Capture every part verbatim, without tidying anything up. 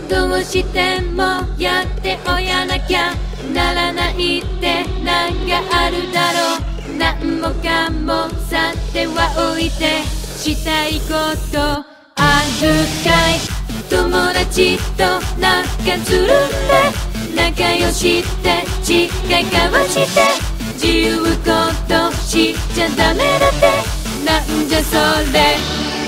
どうしてもやっておやなきゃならないってなんがあるだろう。何もかもさては置いてしたいことあるかい。友達と仲つるんで仲良しって誓い交わして自由ことしちゃダメだってなんじゃそれ。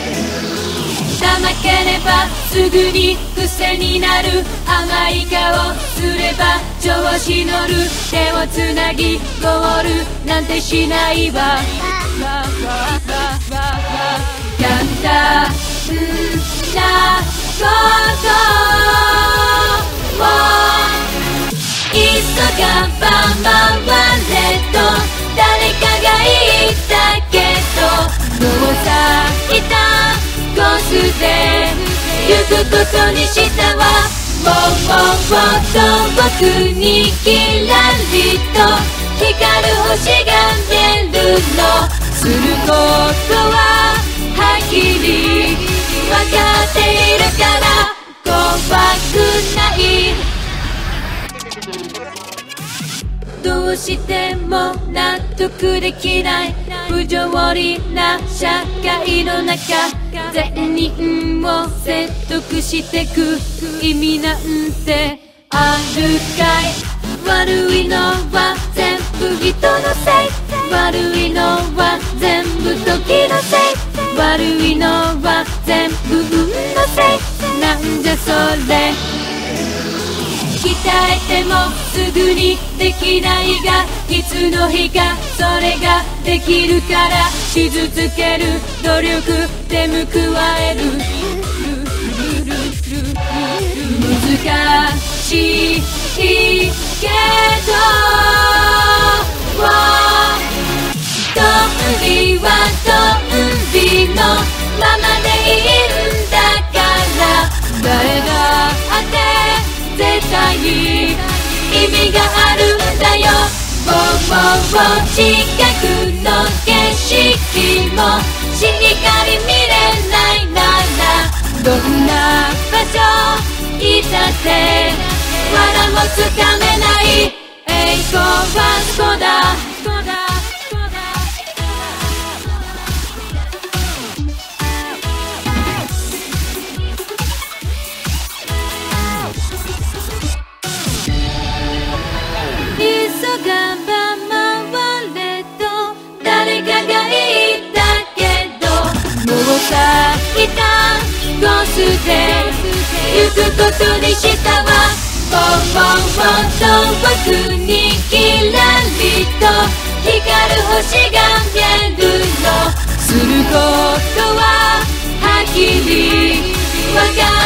怠ければすぐに癖になる甘い顔すれば調子乗る手をつなぎゴールなんてしないわ。簡単なことを急がば回れと誰かが言ったけどどうさいたコースで行くことにしたわ。もっと僕にキラリと光る星が出るの。することははっきり分かっているから怖くない。どうしても納得できない不条理な社会の中全人を説得してく意味なんてあるかい。悪いのは全部人のせい悪いのは全部時のせい悪いのは全部運のせいなんじゃそれ。鍛えてもすぐにできないがいつの日かそれができるからし続ける努力で報われる。難しいけどどんりはどんりのままでいいんだから誰だって絶対に意味があるんだよ。もう近くの景色もしっかり見れないならどんな場所いたって藁もつかめない栄光はそうだ。さいたコースで行くことにしたわ。もっと僕にキラリと光る星が見えるの。することははっきりわかる